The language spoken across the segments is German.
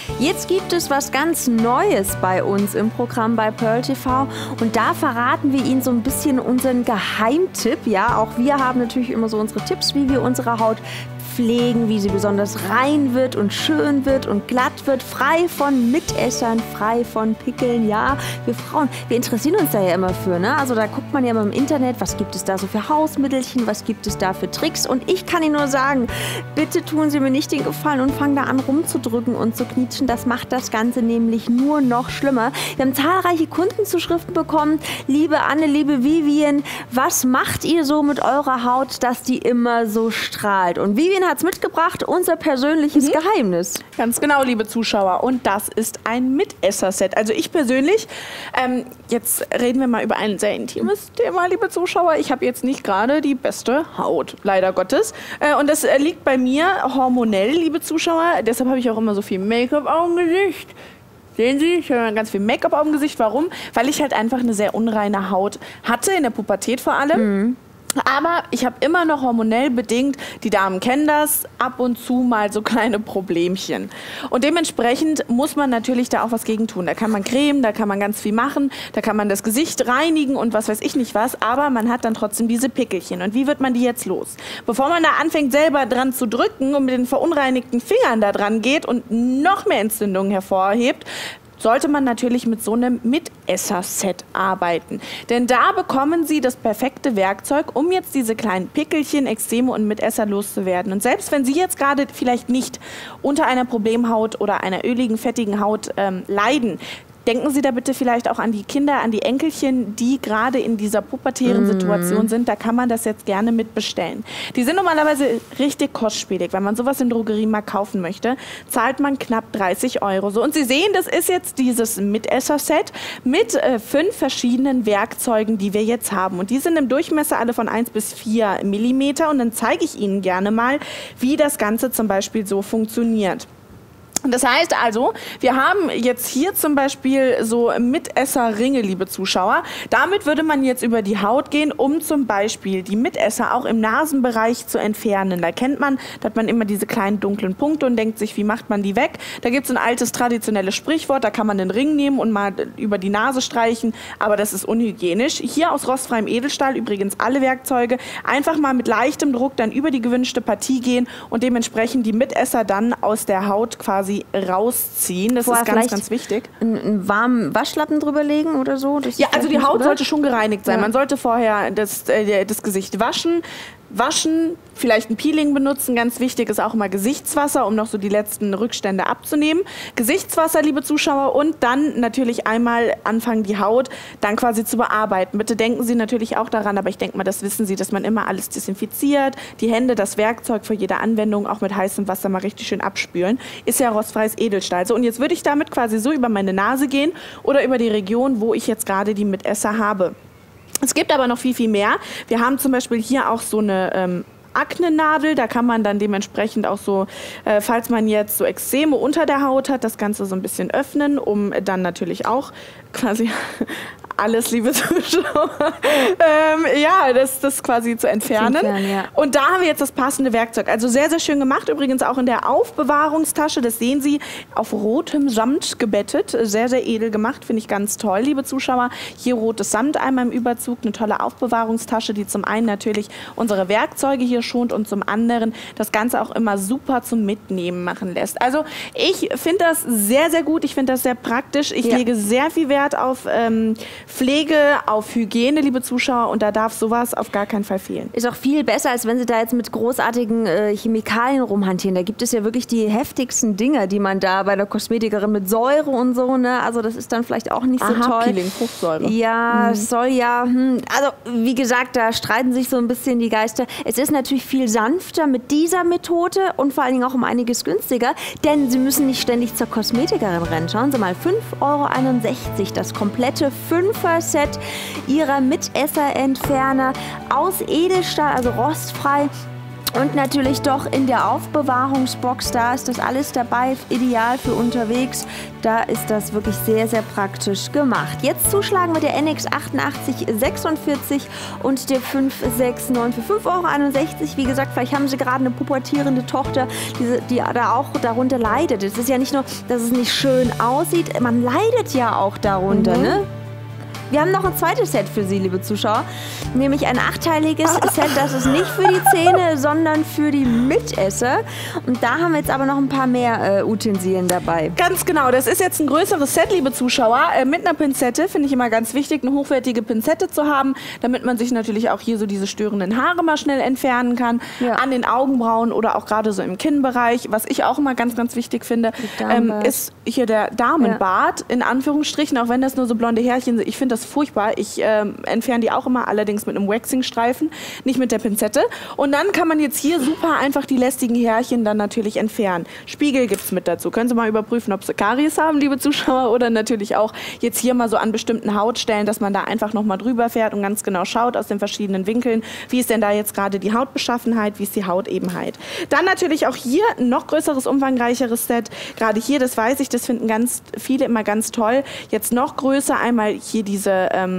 Jetzt gibt es was ganz Neues bei uns im Programm bei Pearl TV und da verraten wir Ihnen so ein bisschen unseren Geheimtipp. Ja, auch wir haben natürlich immer so unsere Tipps, wie wir unsere Haut pflegen, wie sie besonders rein wird und schön wird und glatt wird, frei von Mitessern, frei von Pickeln. Ja, wir Frauen, wir interessieren uns da ja immer für, ne? Also da guckt man ja immer im Internet, was gibt es da so für Hausmittelchen, was gibt es da für Tricks und ich kann Ihnen nur sagen, bitte tun Sie mir nicht den Gefallen und fangen da an rumzudrücken und zu knietschen. Das macht das Ganze nämlich nur noch schlimmer. Wir haben zahlreiche Kundenzuschriften bekommen. Liebe Anne, liebe Vivian, was macht ihr so mit eurer Haut, dass die immer so strahlt? Und Vivian hat es mitgebracht, unser persönliches Geheimnis. Ganz genau, liebe Zuschauer. Und das ist ein Mitesser-Set. Also ich persönlich, jetzt reden wir mal über ein sehr intimes Thema, liebe Zuschauer. Ich habe jetzt nicht gerade die beste Haut, leider Gottes. Und das liegt bei mir hormonell, liebe Zuschauer. Deshalb habe ich auch immer so viel Make-up auf dem Gesicht. Sehen Sie, ich habe ganz viel Make-up auf dem Gesicht. Warum? Weil ich halt einfach eine sehr unreine Haut hatte, in der Pubertät vor allem. Aber ich habe immer noch hormonell bedingt, die Damen kennen das, ab und zu mal so kleine Problemchen. Und dementsprechend muss man natürlich da auch was gegen tun. Da kann man cremen, da kann man ganz viel machen, da kann man das Gesicht reinigen und was weiß ich nicht was. Aber man hat dann trotzdem diese Pickelchen. Und wie wird man die jetzt los? Bevor man da anfängt selber dran zu drücken und mit den verunreinigten Fingern da dran geht und noch mehr Entzündungen hervorhebt, sollte man natürlich mit so einem Mitesser-Set arbeiten. Denn da bekommen Sie das perfekte Werkzeug, um jetzt diese kleinen Pickelchen, Ekzeme und Mitesser loszuwerden. Und selbst wenn Sie jetzt gerade vielleicht nicht unter einer Problemhaut oder einer öligen, fettigen Haut leiden, denken Sie da bitte vielleicht auch an die Kinder, an die Enkelchen, die gerade in dieser pubertären Situation sind. Da kann man das jetzt gerne mitbestellen. Die sind normalerweise richtig kostspielig. Wenn man sowas im Drogeriemarkt kaufen möchte, zahlt man knapp 30 €. So, und Sie sehen, das ist jetzt dieses Mitesser-Set mit 5 verschiedenen Werkzeugen, die wir jetzt haben. Und die sind im Durchmesser alle von 1 bis 4 mm. Und dann zeige ich Ihnen gerne mal, wie das Ganze zum Beispiel so funktioniert. Das heißt also, wir haben jetzt hier zum Beispiel so Mitesserringe, liebe Zuschauer. Damit würde man jetzt über die Haut gehen, um zum Beispiel die Mitesser auch im Nasenbereich zu entfernen. Da kennt man, da hat man immer diese kleinen dunklen Punkte und denkt sich, wie macht man die weg? Da gibt es ein altes traditionelles Sprichwort, da kann man den Ring nehmen und mal über die Nase streichen, aber das ist unhygienisch. Hier aus rostfreiem Edelstahl übrigens alle Werkzeuge. Einfach mal mit leichtem Druck dann über die gewünschte Partie gehen und dementsprechend die Mitesser dann aus der Haut quasi rausziehen. Das ist ganz, ganz wichtig. Einen warmen Waschlappen drüber legen oder so? Ja, also die Haut sollte schon gereinigt sein. Ja. Man sollte vorher das Gesicht waschen, vielleicht ein Peeling benutzen. Ganz wichtig ist auch mal Gesichtswasser, um noch so die letzten Rückstände abzunehmen. Gesichtswasser, liebe Zuschauer, und dann natürlich einmal anfangen, die Haut dann quasi zu bearbeiten. Bitte denken Sie natürlich auch daran, aber ich denke mal, das wissen Sie, dass man immer alles desinfiziert, die Hände, das Werkzeug für jede Anwendung auch mit heißem Wasser mal richtig schön abspülen. Ist ja rostfreies Edelstahl. So, und jetzt würde ich damit quasi so über meine Nase gehen oder über die Region, wo ich jetzt gerade die Mitesser habe. Es gibt aber noch viel, viel mehr. Wir haben zum Beispiel hier auch so eine Aknenadel, da kann man dann dementsprechend auch so, falls man jetzt so Ekzeme unter der Haut hat, das Ganze so ein bisschen öffnen, um dann natürlich auch quasi alles, liebe Zuschauer, das quasi zu entfernen. Ja. Und da haben wir jetzt das passende Werkzeug. Also sehr, sehr schön gemacht. Übrigens auch in der Aufbewahrungstasche. Das sehen Sie, auf rotem Samt gebettet. Sehr, sehr edel gemacht. Finde ich ganz toll, liebe Zuschauer. Hier rotes Samt einmal im Überzug. Eine tolle Aufbewahrungstasche, die zum einen natürlich unsere Werkzeuge hier schont und zum anderen das Ganze auch immer super zum Mitnehmen machen lässt. Also ich finde das sehr, sehr gut. Ich finde das sehr praktisch. Ich lege sehr viel Wert auf Pflege, auf Hygiene, liebe Zuschauer, und da darf sowas auf gar keinen Fall fehlen. Ist auch viel besser, als wenn Sie da jetzt mit großartigen Chemikalien rumhantieren. Da gibt es ja wirklich die heftigsten Dinge, die man da bei der Kosmetikerin mit Säure und so, ne? Also das ist dann vielleicht auch nicht so toll. Peeling, Fruchtsäure. Ja, soll ja. Also wie gesagt, da streiten sich so ein bisschen die Geister. Es ist natürlich viel sanfter mit dieser Methode und vor allen Dingen auch um einiges günstiger, denn Sie müssen nicht ständig zur Kosmetikerin rennen. Schauen Sie mal, 5,61 € das komplette 5er-Set Ihrer Mitesserentferner aus Edelstahl, also rostfrei. Und natürlich doch in der Aufbewahrungsbox, da ist das alles dabei, ideal für unterwegs. Da ist das wirklich sehr, sehr praktisch gemacht. Jetzt zuschlagen mit der NX8846 und der 569 für 5,61 €. Wie gesagt, vielleicht haben Sie gerade eine pubertierende Tochter, die da auch darunter leidet. Es ist ja nicht nur, dass es nicht schön aussieht, man leidet ja auch darunter, ne? Wir haben noch ein zweites Set für Sie, liebe Zuschauer, nämlich ein 8-teiliges Set. Das ist nicht für die Zähne, sondern für die Mitesser. Und da haben wir jetzt aber noch ein paar mehr Utensilien dabei. Ganz genau, das ist jetzt ein größeres Set, liebe Zuschauer, mit einer Pinzette. Finde ich immer ganz wichtig, eine hochwertige Pinzette zu haben, damit man sich natürlich auch hier so diese störenden Haare mal schnell entfernen kann. Ja. An den Augenbrauen oder auch gerade so im Kinnbereich. Was ich auch immer ganz, ganz wichtig finde, ist hier der Damenbart, in Anführungsstrichen, auch wenn das nur so blonde Härchen sind. Ich finde das furchtbar. Ich entferne die auch immer, allerdings mit einem Waxing-Streifen, nicht mit der Pinzette. Und dann kann man jetzt hier super einfach die lästigen Härchen dann natürlich entfernen. Spiegel gibt es mit dazu. Können Sie mal überprüfen, ob Sie Karies haben, liebe Zuschauer, oder natürlich auch jetzt hier mal so an bestimmten Hautstellen, dass man da einfach nochmal drüber fährt und ganz genau schaut aus den verschiedenen Winkeln, wie ist denn da jetzt gerade die Hautbeschaffenheit, wie ist die Hautebenheit. Dann natürlich auch hier ein noch größeres, umfangreicheres Set. Gerade hier, das weiß ich, das finden ganz viele immer ganz toll. Jetzt noch größer, einmal hier diese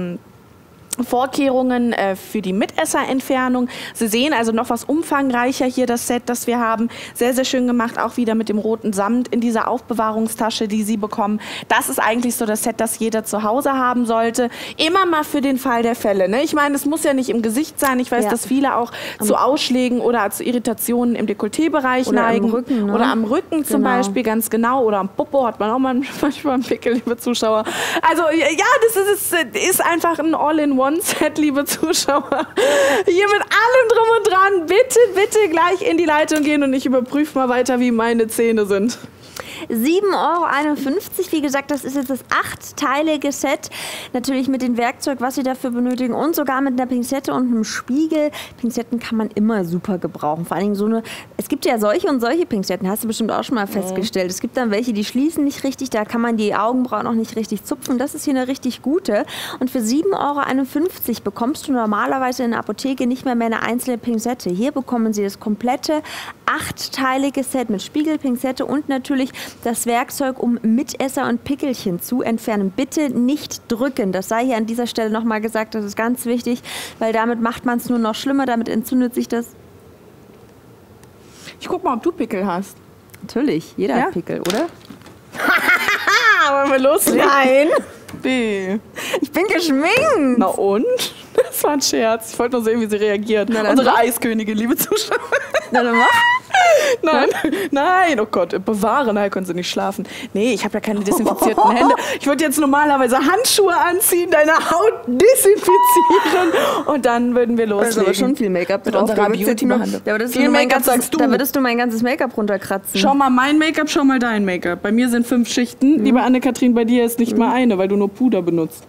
Vorkehrungen für die Mitesserentfernung. Sie sehen also noch was umfangreicher hier das Set, das wir haben. Sehr, sehr schön gemacht, auch wieder mit dem roten Samt in dieser Aufbewahrungstasche, die Sie bekommen. Das ist eigentlich so das Set, das jeder zu Hause haben sollte. Immer mal für den Fall der Fälle. Ne? Ich meine, es muss ja nicht im Gesicht sein. Ich weiß, dass viele auch zu Ausschlägen oder zu Irritationen im Dekolleté-Bereich neigen. Am Rücken, ne? Oder am Rücken zum Beispiel, ganz genau. Oder am Popo hat man auch manchmal einen Pickel, liebe Zuschauer. Also ja, das ist einfach ein All-in-One-Set, liebe Zuschauer. Hier mit allem drum und dran. Bitte, bitte gleich in die Leitung gehen und ich überprüfe mal weiter, wie meine Zähne sind. 7,51 €. Wie gesagt, das ist jetzt das 8-teilige Set. Natürlich mit dem Werkzeug, was Sie dafür benötigen und sogar mit einer Pinzette und einem Spiegel. Pinzetten kann man immer super gebrauchen. Vor allen Dingen es gibt ja solche und solche Pinzetten, hast du bestimmt auch schon mal festgestellt. Es gibt dann welche, die schließen nicht richtig, da kann man die Augenbrauen auch nicht richtig zupfen. Das ist hier eine richtig gute. Und für 7,51 € bekommst du normalerweise in der Apotheke nicht mehr eine einzelne Pinzette. Hier bekommen Sie das komplette 8-teilige Set mit Spiegel, Pinzette und natürlich das Werkzeug, um Mitesser und Pickelchen zu entfernen. Bitte nicht drücken. Das sei hier an dieser Stelle nochmal gesagt. Das ist ganz wichtig, weil damit macht man es nur noch schlimmer. Damit entzündet sich das. Ich guck mal, ob du Pickel hast. Natürlich. Jeder hat Pickel, oder? Wollen wir loslegen? Nein. B. Ich bin geschminkt. Na und? Das war ein Scherz. Ich wollte nur sehen, wie sie reagiert. Unsere Eiskönigin, liebe Zuschauer. Na dann mach. Nein, nein, oh Gott, bewahre, nein, können Sie nicht schlafen. Nee, ich habe ja keine desinfizierten Hände. Ich würde jetzt normalerweise Handschuhe anziehen, deine Haut desinfizieren und dann würden wir loslegen. Also aber schon viel Make-up mit unserer Beauty-Behandlung. Ja, viel Make-up sagst du. Da würdest du mein ganzes Make-up runterkratzen. Schau mal mein Make-up, schau mal dein Make-up. Bei mir sind 5 Schichten. Liebe Anne-Kathrin, bei dir ist nicht mal eine, weil du nur Puder benutzt.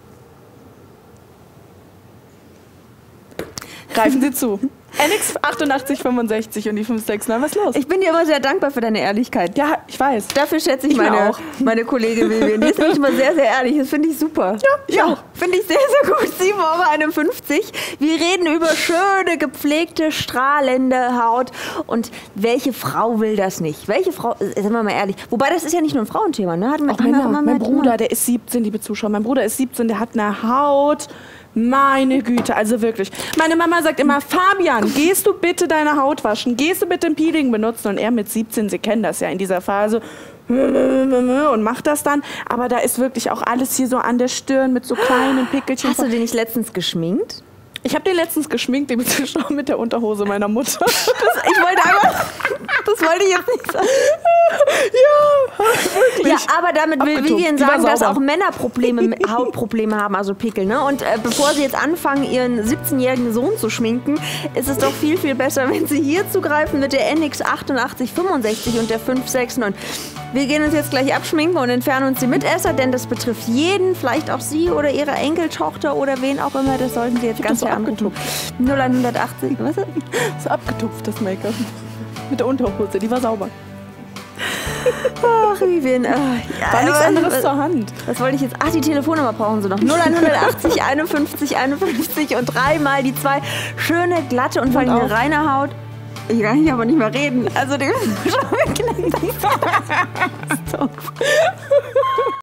Greifen Sie zu. NX8865 und die 569, was ist los? Ich bin dir immer sehr dankbar für deine Ehrlichkeit. Ja, ich weiß. Dafür schätze ich meine Kollegin Vivian. Die ist nämlich immer sehr, sehr ehrlich. Das finde ich super. Ja, finde ich sehr, sehr gut. 7,51 €. Wir reden über schöne, gepflegte, strahlende Haut. Und welche Frau will das nicht? Welche Frau, sind wir mal ehrlich. Wobei, das ist ja nicht nur ein Frauenthema. Ne? Mein Bruder, der ist 17, liebe Zuschauer. Mein Bruder ist 17, der hat eine Haut. Meine Güte, also wirklich. Meine Mama sagt immer, Fabian, gehst du bitte deine Haut waschen? Gehst du bitte ein Peeling benutzen? Und er mit 17, Sie kennen das ja in dieser Phase, und macht das dann. Aber da ist wirklich auch alles hier so an der Stirn mit so kleinen Pickelchen. Hast du den nicht letztens geschminkt? Ich habe den letztens geschminkt, den mit der Unterhose meiner Mutter. Das wollte ich jetzt nicht sagen. Ja, wirklich. Ja, aber damit will Vivian sagen, dass auch Männer Hautprobleme haben, also Pickel. Ne? Und bevor sie jetzt anfangen, ihren 17-jährigen Sohn zu schminken, ist es doch viel, viel besser, wenn sie hier zugreifen mit der NX8865 und der 569. Wir gehen uns jetzt gleich abschminken und entfernen uns die Mitesser, denn das betrifft jeden, vielleicht auch Sie oder Ihre Enkeltochter oder wen auch immer. Das sollten Sie jetzt ganz klar anrufen. 0180, was ist das? So abgetupft, das Make-up. Mit der Unterhose, die war sauber. Ach, Vivian. War nichts anderes zur Hand. Was wollte ich jetzt? Ach, die Telefonnummer brauchen Sie noch. 0180 51 51 und 3 mal die 2. Schöne, glatte und vor allem eine reine Haut. Ich kann hier aber nicht mehr reden. Also, die Zuschauer klingt das.